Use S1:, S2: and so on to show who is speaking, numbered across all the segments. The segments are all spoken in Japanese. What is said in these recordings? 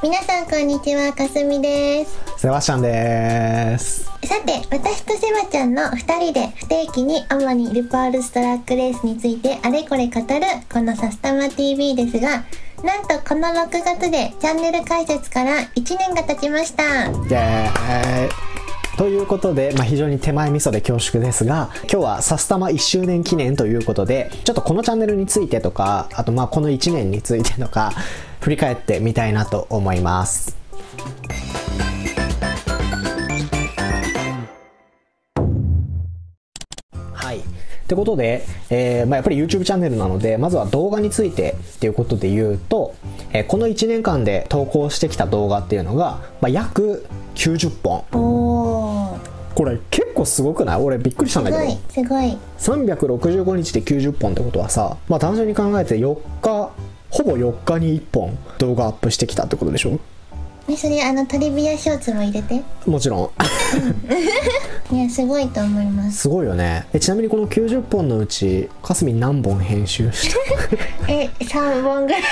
S1: 皆さんこんにちは、かすみです。
S2: セバスチャンです。
S1: さて、私とセバちゃんの2人で不定期に主にルパールストラックレースについてあれこれ語るこのサスタマ TV ですが、なんとこの6月でチャンネル開設から1年が経ちました。
S2: イエーイということで、非常に手前味噌で恐縮ですが、今日はサスタマ1周年記念ということで、ちょっとこのチャンネルについてとか、あとこの1年についてとか振り返ってみたいなと思います。はいってことで、やっぱり YouTube チャンネルなので、まずは動画についてっていうことで言うと、この1年間で投稿してきた動画っていうのが、約90本。これ結構すごくない？俺びっくりしたんだけど、
S1: すごい
S2: 365日で90本ってことはさ、単純に考えて4日、ほぼ4日に1本動画アップしてきたってことでしょ？
S1: それトリビアショーツも入れて。も
S2: ちろん。
S1: いや、すごいと思います。
S2: すごいよね。ちなみにこの90本のうちかすみ何本編集した
S1: ？3本ぐらい。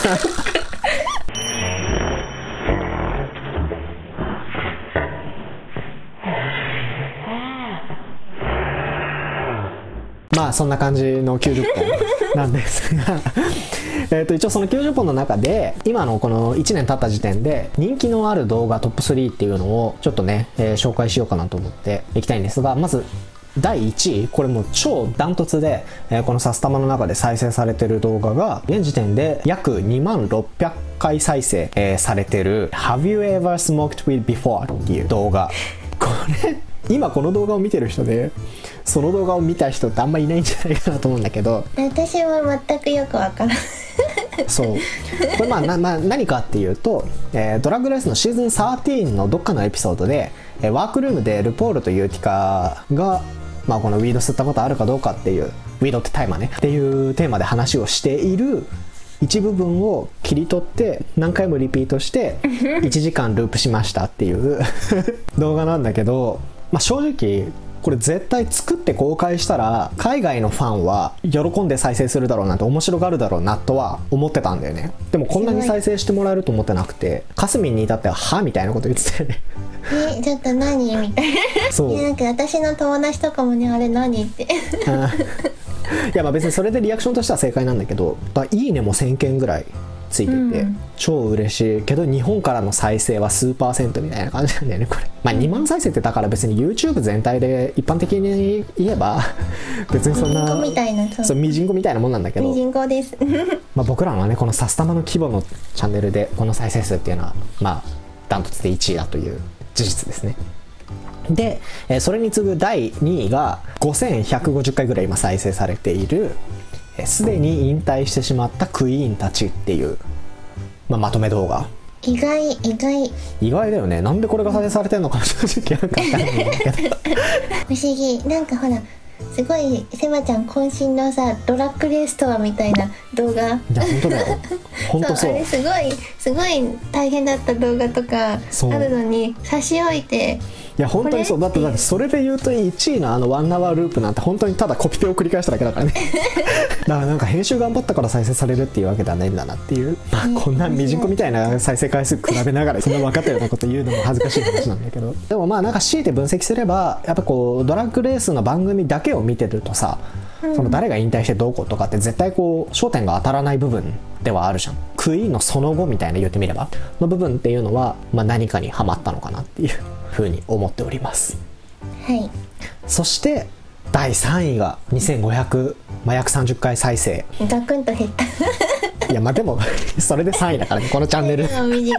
S2: そんな感じの90本なんですが一応その90本の中で今のこの1年経った時点で人気のある動画トップ3っていうのをちょっとね、紹介しようかなと思っていきたいんですが、まず第1位、これもう超ダントツで、このサスタマの中で再生されてる動画が現時点で約2600回再生、されてる Have you ever smoked weed before? っていう動画。これ今この動画を見てる人でその動画を見た人ってあんまいないんじゃないかなと思うんだけど、
S1: 私も全くよくわからん。
S2: そうこれ何かっていうと、ドラッグレースのシーズン13のどっかのエピソードで、ワークルームでルポールとユーティカが、このウィード吸ったことあるかどうかっていう、ウィードって大麻ねっていうテーマで話をしている一部分を切り取って何回もリピートして1時間ループしましたっていう動画なんだけど、正直これ絶対作って公開したら海外のファンは喜んで再生するだろうなと、面白がるだろうなとは思ってたんだよね。でもこんなに再生してもらえると思ってなくて、かすみんに至ってははみたいなこと言ってたよね。
S1: ちょっと何みたいな。そうなんか私の友達とかもね、あれ何ってい
S2: や別にそれでリアクションとしては正解なんだけど、いいねも1000件ぐらいついていて、超嬉しいけど日本からの再生は数%みたいな感じなんだよねこれ。2万再生ってだから別に YouTube 全体で一般的に言えば別にそんな
S1: ミジンコみたいな、
S2: そうミジンコみたいなもんなんだけど、
S1: ミジンコです
S2: 僕らのねこのサスタマの規模のチャンネルでこの再生数っていうのはダントツで1位だという事実ですね。で、それに次ぐ第2位が5150回ぐらい今再生されているすでに引退してしまったクイーンたちっていう、まとめ動画。意外だよね。なんでこれが再生されてるのか正直分かんないんだけど
S1: 不思議。なんかほらすごいセバちゃん渾身のさ、ドラッグレースとはみたいな動画。いや
S2: 本当だよ。本当そう。
S1: あれすごい大変だった動画とかあるのに差し置いて。
S2: いや本当にそう。だってそれで言うと1位のワンアワーループなんて本当にただコピペを繰り返しただけだからねだからなんか編集頑張ったから再生されるっていうわけではないんだなっていう、こんなミジンコみたいな再生回数比べながらそんな分かったようなこと言うのも恥ずかしい話なんだけどでもなんか強いて分析すれば、やっぱこうドラッグレースの番組だけを見てるとさ、その誰が引退してどうこうとかって絶対こう焦点が当たらない部分ではあるじゃん。クイーンのその後みたいな言ってみればの部分っていうのは、何かにハマったのかなっていうふうに思っております。
S1: はい。
S2: そして第3位が2500、約30回再生。
S1: ガクンと減った
S2: いやでもそれで3位だからねこのチャンネル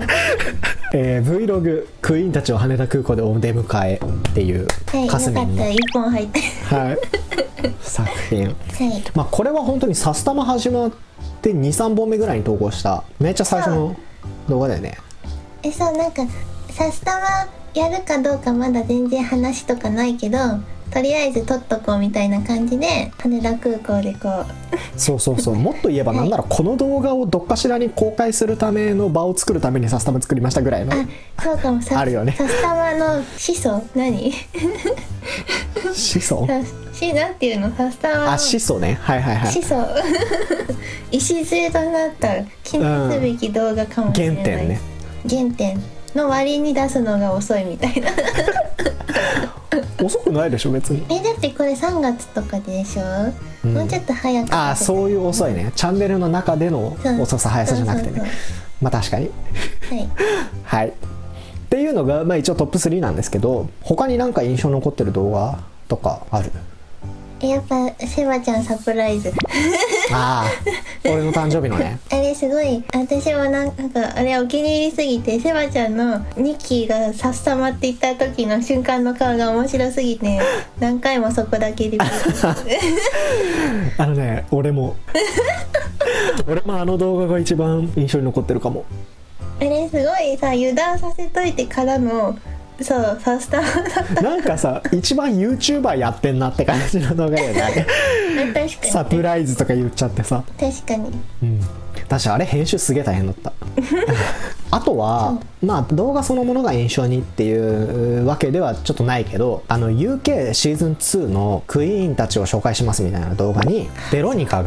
S2: Vlog クイーンたちを羽田空港でお出迎えっていうかすみんの
S1: 1本入って
S2: 作品、これは本当にサスタマ始まって2、3本目ぐらいに投稿しためっちゃ最初の動画だよね。
S1: そうなんかサスタマやるかどうかまだ全然話とかないけど、とりあえず撮っとこうみたいな感じで羽田空港でこう
S2: そうもっと言えばなんならこの動画をどっかしらに公開するための場を作るためにサスタマ作りましたぐらいの。
S1: そうかも。
S2: あるよね。
S1: サスタマの始祖何
S2: 始祖
S1: なんていうの、サスタマ
S2: 始祖ね。始
S1: 祖礎となった記念すべき動画かもしれない。
S2: 原点ね。
S1: 原点の割に出すのが遅いみたいな
S2: 遅くないでしょ別に。
S1: だってこれ3月とかでしょ、もうちょっと早く。
S2: ああそういう遅いね、チャンネルの中での遅さ速さじゃなくてね。まあ確かに
S1: はい
S2: はい。っていうのが、まあ、一応トップ3なんですけど、他になんか印象残ってる動画とかある？
S1: やっぱセバちゃんサプライズ
S2: ああ俺の誕生日のね
S1: あれすごい、私もなんかあれお気に入りすぎて、セバちゃんのニッキーがさっさまって言った時の瞬間の顔が面白すぎて何回もそこだけで見る
S2: あのね俺もあの動画が一番印象に残ってるかも。
S1: あれすごいさ、油断させといてからのそうサスタマ
S2: なんかさ一番 YouTuber やってんなって感じの動画だよね
S1: 確かに
S2: サプライズとか言っちゃってさ。
S1: 確かに
S2: 確かあれ編集すげえ大変だったあとはまあ動画そのものが印象にっていうわけではちょっとないけど、UK シーズン2のクイーンたちを紹介しますみたいな動画にベロニカ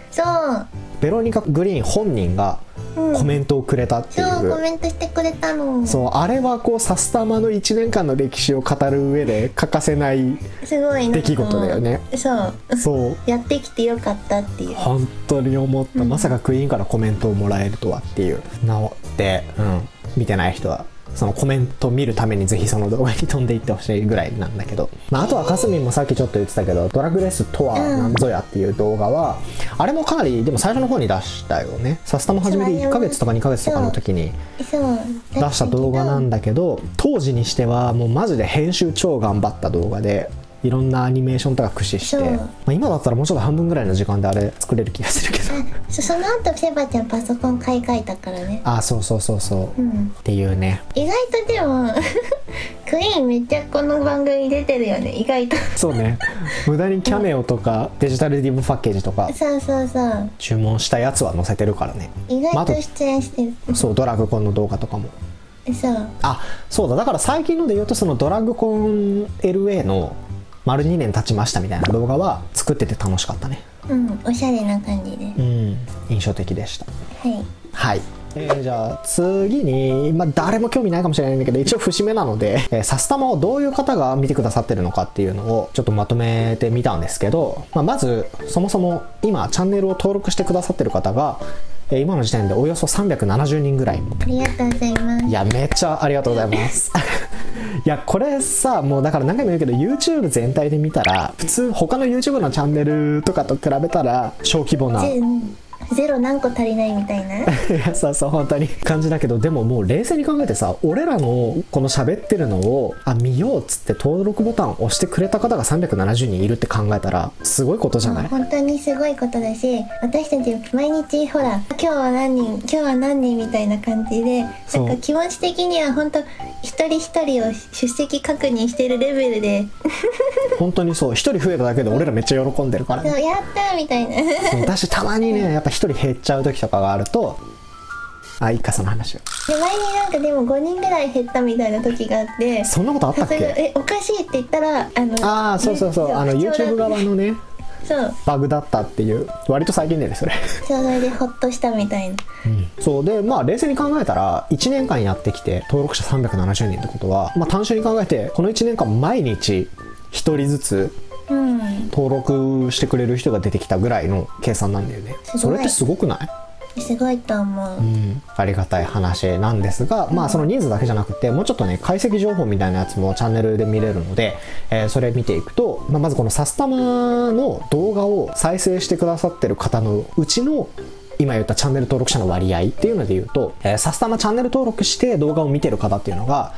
S2: グリーン本人がコメントをくれたっていう、
S1: そうコメントしてくれたの。
S2: そうあれはこうサスタマの1年間の歴史を語る上で欠かせない
S1: すごい
S2: 出来事だよね。そう
S1: やってきてよかったっていう
S2: 本当に思った、まさかクイーンからコメントをもらえるとはっていうので、見てない人はそのコメント見るためにぜひその動画に飛んでいってほしいぐらいなんだけど、あとはかすみんもさっきちょっと言ってたけど、ドラッグレースとは何ぞやっていう動画は、あれもかなりでも最初の方に出したよね。サスタも始めて1ヶ月とか2ヶ月とかの時に出した動画なんだけど、当時にしてはもうマジで編集超頑張った動画で、いろんなアニメーションとか駆使して、今だったらもうちょっと半分ぐらいの時間であれ作れる気がするけど
S1: その後セバちゃんパソコン買い替えたからね。
S2: そう、っていうね。
S1: 意外とでもクイーンめっちゃこの番組出てるよね、意外と
S2: そうね、無駄にキャメオとかデジタルディブパッケージとか
S1: そう
S2: 注文したやつは載せてるからね。
S1: 意外と出演してる、
S2: そうドラッグコンの動画とかもそうだから最近ので言うと、そのドラッグコン LA の丸2年経ちましたみたいな動画は作ってて楽しかったね。
S1: おしゃれな感じで
S2: 印象的でした。はい、じゃあ次に、誰も興味ないかもしれないんだけど、一応節目なので、サスタマをどういう方が見てくださってるのかっていうのをちょっとまとめてみたんですけど、まずそもそも今チャンネルを登録してくださってる方が今の時点でおよそ370人ぐらい。
S1: ありがとうございます。
S2: いやめっちゃありがとうございますいやこれさ、もうだから何回も言うけど YouTube 全体で見たら、普通他の YouTube のチャンネルとかと比べたら小規模な
S1: ゼロ何個足りないみたいな
S2: そう本当に感じだけど、でももう冷静に考えてさ、俺らのこの喋ってるのを見ようっつって登録ボタンを押してくれた方が370人いるって考えたらすごいことじゃない？
S1: 本当にすごいことだし、私たち毎日ほら今日は何人みたいな感じで、なんか気持ち的には本当一人一人を出席確認してるレベルで
S2: 本当にそう、一人増えただけで俺らめっちゃ喜んでるからね。
S1: そうやったみたいな
S2: 私たまにねやっぱ一人減っちゃう時とかがあると、いいかその話を。
S1: 前になんかでも5人ぐらい減ったみたいな時があって、
S2: そんなことあったっけ？
S1: おかしいって言ったら
S2: そうYouTube 側のねバグだったっていう、割と最近でねそれ
S1: それでホッとしたみたいな、
S2: そうで冷静に考えたら1年間やってきて登録者370人ってことは、単純に考えてこの1年間毎日1人ずつ登録してくれる人が出てきたぐらいの計算なんだよね。それってすごくない？
S1: すごいと思う、
S2: ありがたい話なんですが、その人数だけじゃなくてもうちょっとね解析情報みたいなやつもチャンネルで見れるので、それ見ていくと、まずこのサスタマの動画を再生してくださってる方のうちの今言ったチャンネル登録者の割合っていうので言うと、サスタマチャンネル登録して動画を見てる方っていうのが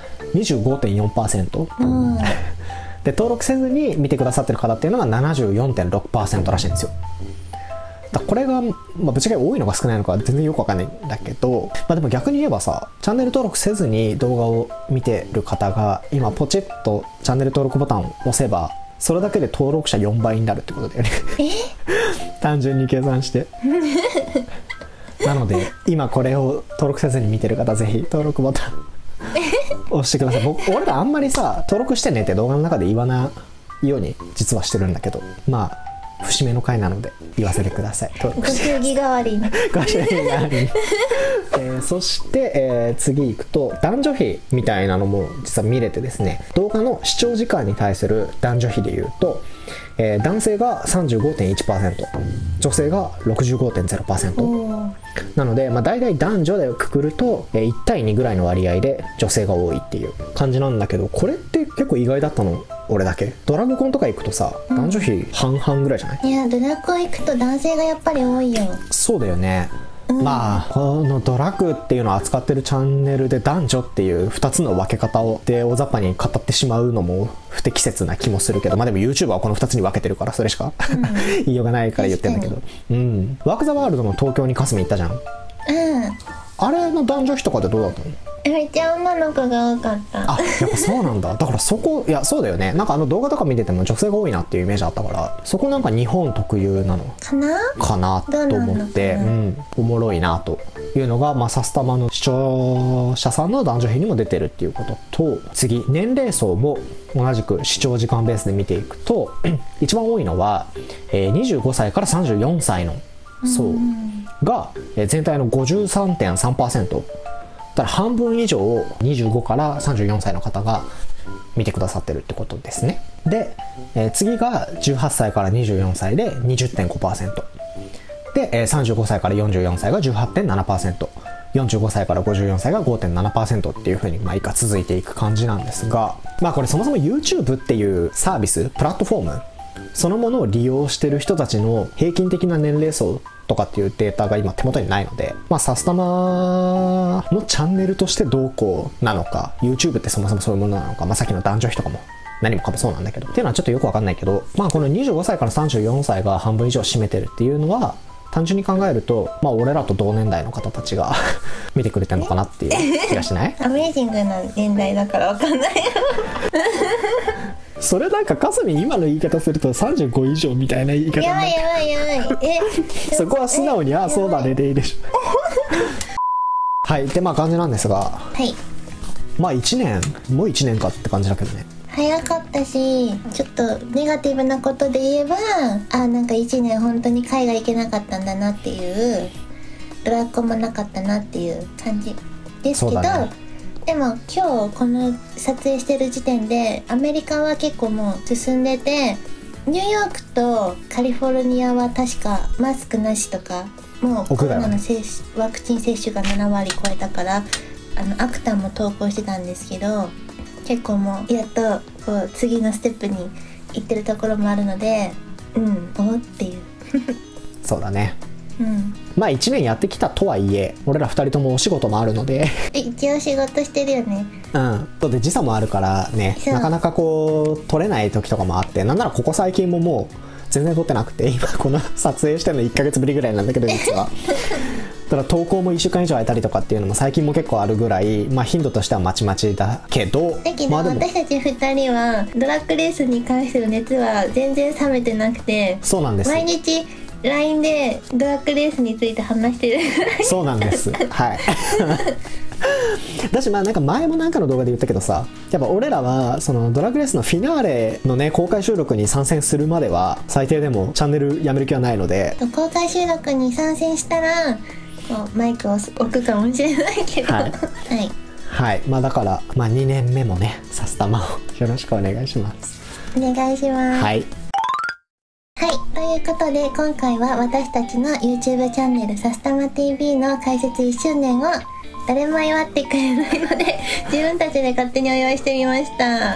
S2: 25.4%、で登録せずに見てくださってる方っていうのが 74.6% らしいんですよ。これが、ぶっちゃけ多いのか少ないのか全然よくわかんないんだけど、でも逆に言えばさ、チャンネル登録せずに動画を見てる方が今ポチッとチャンネル登録ボタンを押せば、それだけで登録者4倍になるってことだよね単純に計算してなので今これを登録せずに見てる方、ぜひ登録ボタン押してください。俺らあんまりさ登録してねって動画の中で言わないように実はしてるんだけど、 節目の回なので言わせてください。
S1: ご祝儀代わりに
S2: ご祝儀代わりにそして、次行くと男女比みたいなのも実は見れてですね、動画の視聴時間に対する男女比でいうと、男性が 35.1%、 女性が 65.0% なので、大体男女でくくると1対2ぐらいの割合で女性が多いっていう感じなんだけど、これって結構意外だったの俺だけ。ドラグコンとか行くとさ、男女比半々ぐらいじゃない？
S1: いや、ドラコン行くと男性がやっぱり多いよ。
S2: そうだよね。このドラッグっていうのを扱ってるチャンネルで男女っていう2つの分け方をで大雑把に語ってしまうのも不適切な気もするけど、でも YouTuber はこの2つに分けてるからそれしか、言いようがないから言ってるんだけど、ワーク・ザ・ワールドの東京にかすみ行ったじゃん。あれの男女比とかでどうだったの？
S1: めっちゃ女の子が多かった。
S2: やっぱそうなんだ。だからそこ、いやそうだよね。動画とか見てても女性が多いなっていうイメージあったから、そこ日本特有なのかなと思って、おもろいなというのが、サスタマの視聴者さんの男女比にも出てるっていうことと、次年齢層も同じく視聴時間ベースで見ていくと一番多いのは、25歳から34歳の層が全体の 53.3%。だから半分以上を25から34歳の方が見てくださってるってことですね。で、次が18歳から24歳で 20.5%。で、35歳から44歳が 18.7%。45歳から54歳が 5.7% っていう風に以下続いていく感じなんですが、これそもそも YouTube っていうサービス、プラットフォームそのものを利用してる人たちの平均的な年齢層とかっていうデータが今手元にないので、サスタマのチャンネルとしてどうこうなのか、 YouTube ってそもそもそういうものなのか、さっきの男女比とかも何もかもそうなんだけどっていうのはちょっとよくわかんないけど、この25歳から34歳が半分以上占めてるっていうのは単純に考えると、俺らと同年代の方たちが見てくれてるのかなっていう気がしない？
S1: アメージングな年代だからわかんない
S2: それかすみ今の言い方すると35以上みたいな言い方になって、
S1: やばい
S2: そこは素直にそうだねでいいでしょはいって感じなんですが、1年もう1年かって感じだけどね。
S1: 早かったし、ちょっとネガティブなことで言えば1年本当に海外行けなかったんだなっていう、ドラッグもなかったなっていう感じですけど、でも今日この撮影してる時点でアメリカは結構もう進んでて、ニューヨークとカリフォルニアは確かマスクなしとか、もうコロナのワクチン接種が7割超えたから、アクターも投稿してたんですけど、結構もうやっとこう次のステップに行ってるところもあるので、おっていう
S2: そうだね。1年やってきたとはいえ、俺ら2人ともお仕事もあるので
S1: 一応仕事してるよね。
S2: で時差もあるからね、なかなか撮れない時とかもあって、なんならここ最近ももう全然撮ってなくて、今この撮影してるの1ヶ月ぶりぐらいなんだけど実はただ投稿も1週間以上空いたりとかっていうのも最近も結構あるぐらい、頻度としてはまちまちだけど、
S1: 私たち2人はドラッグレースに関しての熱は全然冷めてなくて、
S2: そうなんです。
S1: 毎日 LINE でドラッグレースについて話してる
S2: そうなんですはいだし前もの動画で言ったけどさ、やっぱ俺らはそのドラッグレースのフィナーレのね公開収録に参戦するまでは最低でもチャンネルやめる気はないので、
S1: 公開収録に参戦したらマイクを置くかもしれないけど
S2: だから2年目もねサスタマをよろしくお願いします。
S1: お願いします。ということで今回は私たちの YouTube チャンネルサスタマ TV の開設1周年を誰も祝ってくれないので自分たちで勝手にお祝いしてみました。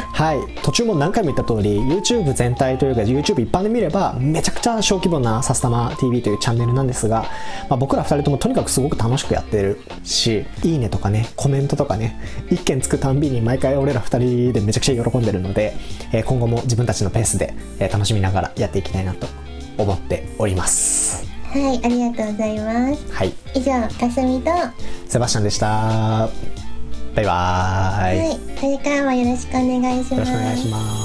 S2: 途中も何回も言った通り YouTube 全体というか YouTube 一般で見ればめちゃくちゃ小規模なサスタマ TV というチャンネルなんですが、僕ら2人ともとにかくすごく楽しくやってるし、いいねとかねコメントとかね1件つくたんびに毎回俺ら2人でめちゃくちゃ喜んでるので、今後も自分たちのペースで楽しみながらやっていきたいなと思っております。
S1: ありがとうございます。以上かすみと
S2: セバスチャンでした。バイバーイ。
S1: これからもよろしくお願いします。
S2: よろしくお願いします。